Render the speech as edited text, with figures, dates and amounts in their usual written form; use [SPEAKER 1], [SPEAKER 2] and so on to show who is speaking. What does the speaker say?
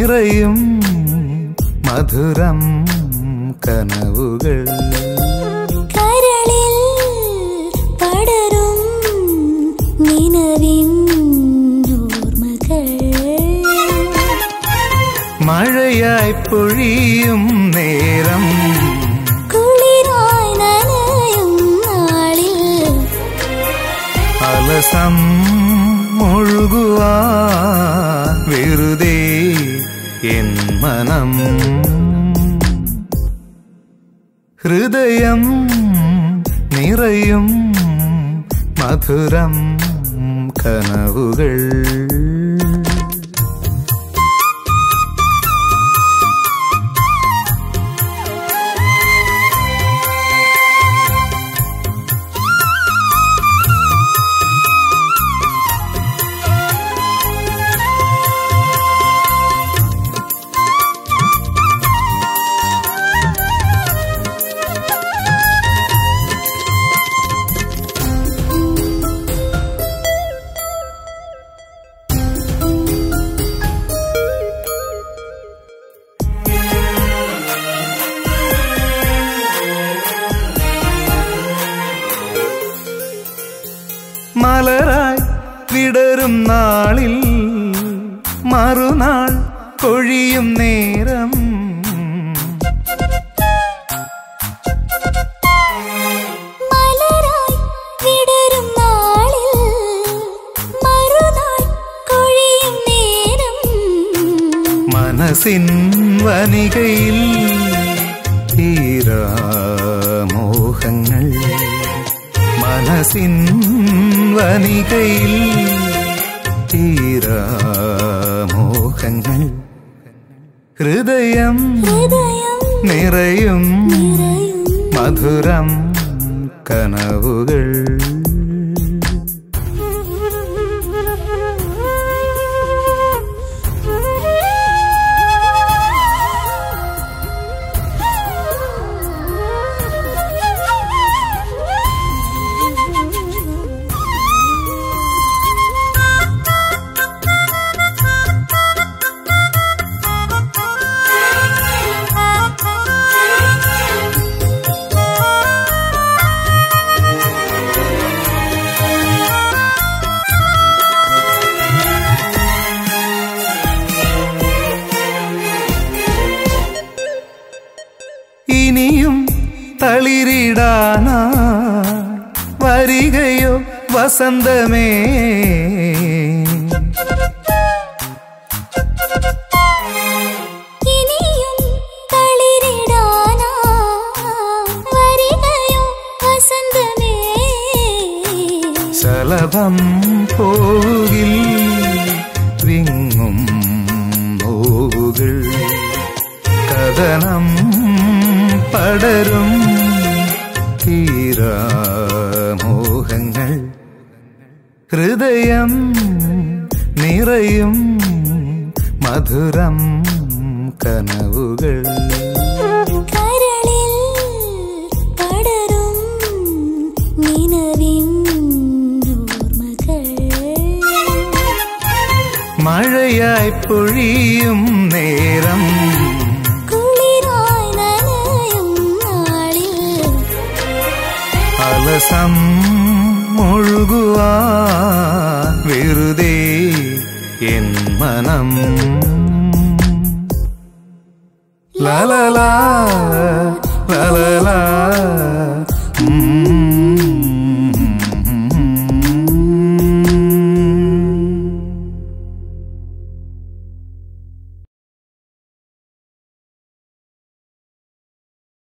[SPEAKER 1] നിറയും മധുരം കനവുകൾ
[SPEAKER 2] കരളിൽ പടരും നിലവിൻ ഓർമ്മകൾ
[SPEAKER 1] മഴയായി പൊഴിയും നേരം
[SPEAKER 2] കുളിരായി നനയും നാളിൽ
[SPEAKER 1] അലസം മുഴുകുവാൻ വെറുതെ എൻ മനം ഹൃദയം നിറയും മധുരം കനവുകൾ മലരായി വിടരും നാളിൽ മറുനാൾ കൊഴിയും നേരം
[SPEAKER 2] മലരായി വിടരും നാളിൽ മറുനാൾ കൊഴിയും നേരം
[SPEAKER 1] മനസ്സിൻ വനികയിൽ തീരാമോഹങ്ങൾ മനസ്സിൻ വനികയിൽ തീരാമോഹങ്ങൾ ഹൃദയം നിറയും മധുരം കനവുകൾ ഇനിയും തളിരിടാനാ വരികയോ വസന്തമേ
[SPEAKER 2] ഇനിയും തളിരിടാനാ വരികയോ വസന്തമേ
[SPEAKER 1] ശലഭം പോകിൽ വിങ്ങും നോവുകൾ കഥനം പടരും തീരാമോഹങ്ങൾ ഹൃദയം നിറയും മധുരം കനവുകൾ
[SPEAKER 2] കരളിൽ പടരും നിലവിൻ ഓർമ്മകൾ
[SPEAKER 1] മഴയായി പൊഴിയും നേരം അലസം മുഴുകുവാൻ വെറുതെ എൻ മനം ലലലാ ലലലാ